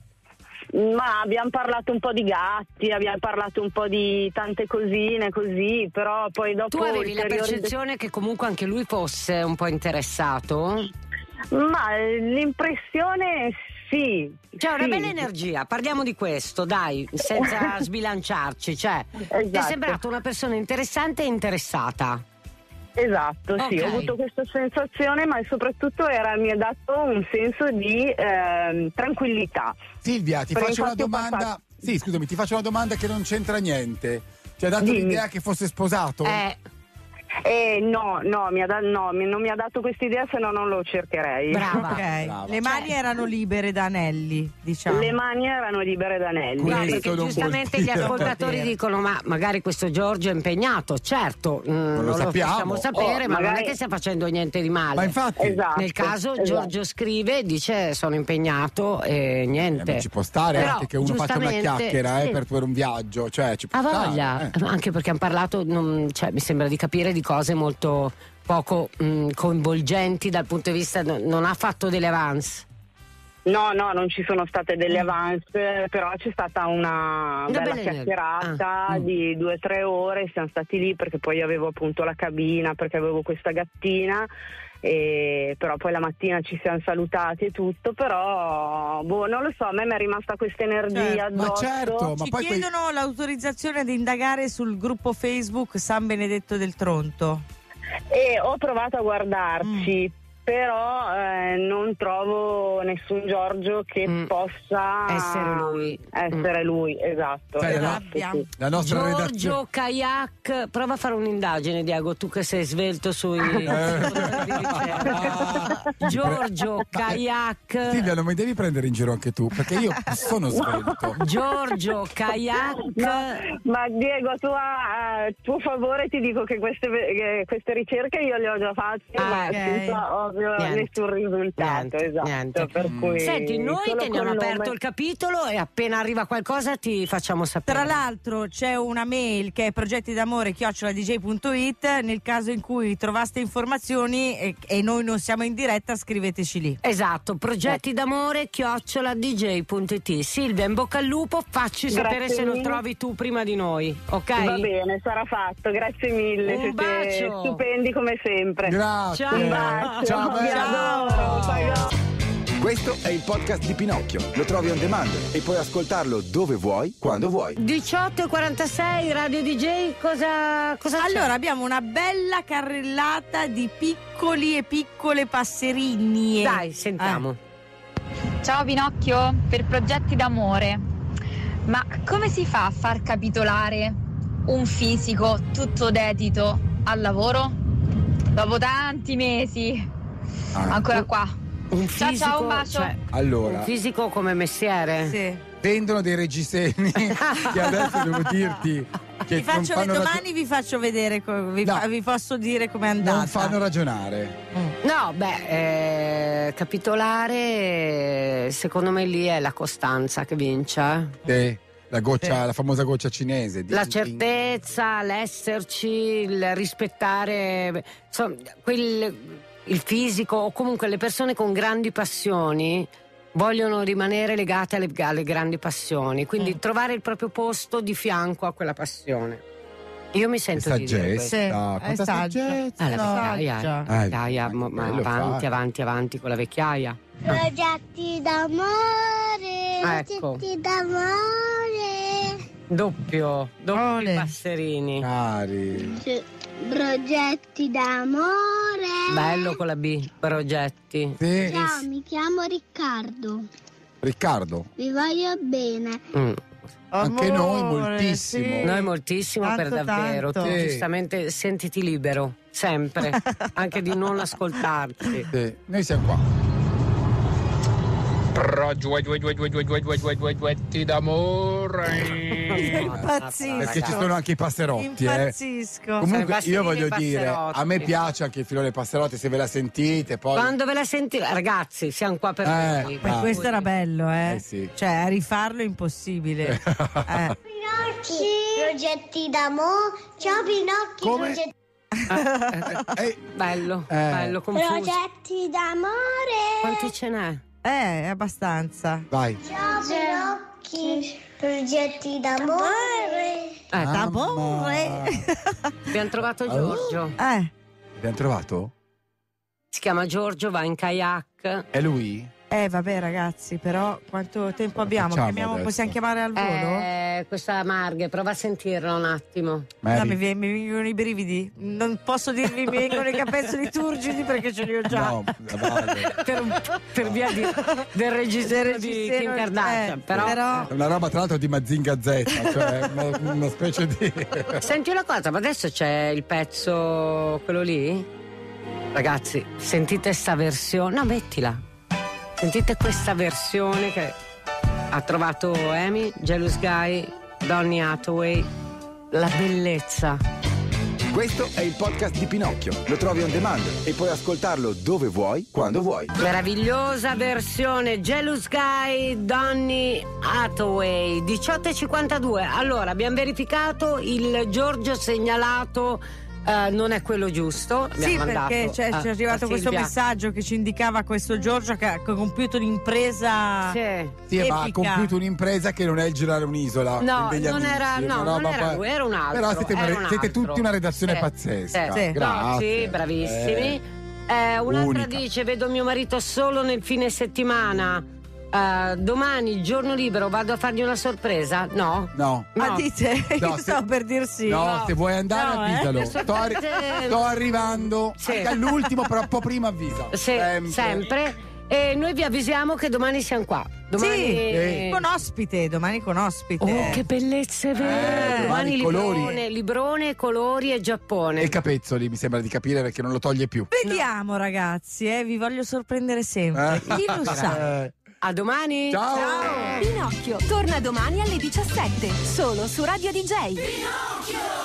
Ma abbiamo parlato un po' di gatti, abbiamo parlato un po' di tante cosine così, però poi dopo... Tu avevi la ulteriori- percezione che comunque anche lui fosse un po' interessato? Ma eh, l'impressione sì. C'è una sì. bella energia, parliamo di questo, dai, senza sbilanciarci, cioè ti è Esatto. sembrato una persona interessante e interessata. Esatto, sì, Ok. ho avuto questa sensazione, ma soprattutto era, mi ha dato un senso di ehm, tranquillità. Silvia, ti Perché faccio una infatti ho domanda. passato- Sì, scusami, ti faccio una domanda che non c'entra niente. Ti ha dato Dimmi. l'idea che fosse sposato? Eh, Eh, no, no, mi ha da- no, mi- non mi ha dato questa idea, se no non lo cercherei. brava. Ok. Brava. Le mani Cioè- erano libere da anelli, diciamo. Le mani erano libere d'anelli. Questo No, perché non vuol giustamente gli dire- ascoltatori Vero. dicono ma magari questo Giorgio è impegnato, certo, mm, non lo sappiamo. possiamo sapere, Oh, ma non è magari- che stia facendo niente di male. Ma infatti Esatto. Nel caso esatto. Giorgio scrive e dice sono impegnato e eh, niente. ma ci può stare Però, anche che uno faccia una giustamente, chiacchiera eh, sì. per, per un viaggio, cioè ci può Ha stare, voglia, eh. anche perché hanno parlato, non- cioè, mi sembra di capire, di cose molto poco mh, coinvolgenti dal punto di vista, no- non ha fatto delle avance. No, no, non ci sono state delle avance, però c'è stata una, Una bella bella chiacchierata energia. Ah, mm. di due o tre ore, siamo stati lì perché poi avevo appunto la cabina, perché avevo questa gattina, e però poi la mattina ci siamo salutati e tutto, però boh, non lo so, a me mi è rimasta questa energia Certo. Ma addosso. certo, ma Ci poi quei- chiedono l'autorizzazione ad indagare sul gruppo Facebook San Benedetto del Tronto. E ho provato a guardarci, però eh, non trovo nessun Giorgio che Mm. possa Essere lui. essere lui, esatto. Sai, la- esatto, sì. la nostra redazione. Giorgio Kayak, prova a fare un'indagine, Diego, tu che sei svelto sui Giorgio Kayak. Silvia, non mi devi prendere in giro anche tu, perché io sono svelto. Giorgio Kayak. Ma Diego, tu a, a tuo favore ti dico che queste, che queste ricerche io le ho già fatte, Ah, ma ok. senza ovvio Niente. nessun risultato. Niente, esatto, niente. per cui Senti, noi solo teniamo col aperto nome. il capitolo e appena arriva qualcosa ti facciamo sapere. Tra l'altro c'è una mail che è progetti d'amore chiocciola d j punto it, nel caso in cui trovaste informazioni e, e noi non siamo in diretta scriveteci lì. Esatto, progetti d'amore chiocciola d j punto it. Silvia, in bocca al lupo, facci sapere Grazie se lo mille. trovi tu prima di noi, ok? Va bene, sarà fatto, grazie mille, Un siete bacio. stupendi come sempre. Grazie. Ciao. Un bacio, Ciao, vi bella. adoro, ciao. Questo è il podcast di Pinocchio. Lo trovi on demand e puoi ascoltarlo dove vuoi, quando vuoi. diciotto e quarantasei, Radio D J, cosa, cosa c'è? Allora, abbiamo una bella carrellata di piccoli e piccole passerini. Dai, sentiamo. Ciao Pinocchio, per progetti d'amore. Ma come si fa a far capitolare un fisico tutto dedito al lavoro? Dopo tanti mesi. Ah. Ancora qua. Un Ciao, fisico, ciao, un bacio. cioè, Allora, un fisico come mestiere? Sì. vendono dei reggiseni che adesso devo dirti che Vi non faccio, fanno domani ragio- vi faccio vedere, co- vi, No. fa- vi posso dire com'è andata. non fanno ragionare. No, beh, eh, capitolare, secondo me lì è la costanza che vince. eh. Sì, la goccia, la famosa goccia cinese. La Ding, certezza, l'esserci, il rispettare, insomma, quel, il fisico o comunque le persone con grandi passioni vogliono rimanere legate alle, alle grandi passioni, quindi Mm. trovare il proprio posto di fianco a quella passione. Io mi sento di dire saggezza, questo. Sì, quanta è saggia. saggezza. Ah, la vecchiaia, Saggia. la vecchiaia, Eh, ma- ma bello avanti, fare. avanti, avanti con la vecchiaia. Progetti d'amore, Ecco. progetti d'amore, Doppio, doppi Ole. passerini. Cari. Sì, progetti d'amore. Bello con la B, progetti. Sì. Ciao, mi chiamo Riccardo, Riccardo, vi voglio bene. Mm. anche noi Amore, moltissimo. sì. Noi moltissimo per Tanto, davvero. tanto. Tu Sì. giustamente sentiti libero, sempre, anche di non ascoltarti. Sì, noi siamo qua. Progetti d'amore. Impazzisco. Perché ci sono anche i passerotti, eh. Impazzisco. Comunque Sono i io voglio passerini dire, passerotti. a me piace anche il filone passerotti, se ve la sentite, poi Quando ve la senti, ragazzi, siamo qua per Eh, voi. Beh, Ah. questo era bello, eh. Eh, sì. Cioè, a rifarlo è impossibile. Eh. Pinocchi, progetti d'amore. Ciao Pinocchi, Come? progetti, Eh, Bello, Eh. bello, confuso. progetti d'amore. Quanti ce n'è? Eh, abbastanza. vai. Ciao Pinocchi, progetti d'amore. Eh, D'amore. abbiamo trovato Giorgio. Eh, L'abbiamo trovato? Si chiama Giorgio, va in kayak. È lui? eh, vabbè ragazzi, però quanto tempo abbiamo? facciamo Chiamiamo- adesso? possiamo chiamare al volo? Eh, questa Marghe, prova a sentirla un attimo. Mary? No, mi, vie- mi vengono i brividi. Non posso dirvi mi vengono i capezzoli turgidi perché ce li ho già. No, vale. Per, un- per via di- del reggiseno di reggiseno, Kim Kardashian. eh, però, però- È una roba tra l'altro di Mazinga Z, cioè una, una specie di... Senti una cosa, ma adesso c'è il pezzo, quello lì? Ragazzi, sentite sta versione. No, mettila. Sentite questa versione che ha trovato Amy, Jealous Guy, Donny Hathaway. La bellezza. Questo è il podcast di Pinocchio. Lo trovi on demand e puoi ascoltarlo dove vuoi, quando vuoi. Meravigliosa versione Jealous Guy, Donny Hathaway, diciotto e cinquantadue. Allora, abbiamo verificato il Giorgio segnalato. eh, non è quello giusto. Abbiamo Sì, mandato, perché c'è, eh, ci è arrivato a questo Silvia. messaggio che ci indicava questo Giorgio che ha compiuto un'impresa. Sì. Sì, ma ha epica. compiuto un'impresa che non è il girare un'isola. No, con degli non amici, era- no, una non roba era pa- lui, era un altro, Però siete, una era re- un siete altro. tutti una redazione Sì, pazzesca. sì. Grazie. Sì, bravissimi. Eh, Eh, un'altra unica. dice: vedo mio marito solo nel fine settimana. Eh, domani, giorno libero, vado a fargli una sorpresa? No. No. Ma No. dite, No, io se- stavo per dir sì. No, se vuoi andare No, eh. avvisalo. Le Sto, arri- sorprese- sto arrivando. Sì. Anche all'ultimo, però un po' prima avvisa. Sì, sempre. E noi vi avvisiamo che domani siamo qua. Domani. Sì, con ospite, domani con ospite. Oh, che bellezza, è vero. Eh, domani domani colori. Librone, Librone, colori e Giappone. E capezzoli, mi sembra di capire, perché non lo toglie più. Vediamo ragazzi, eh, vi voglio sorprendere sempre. Eh. Chi lo sa? Eh, A domani. Ciao. Pinocchio torna domani alle diciassette, solo su Radio D J.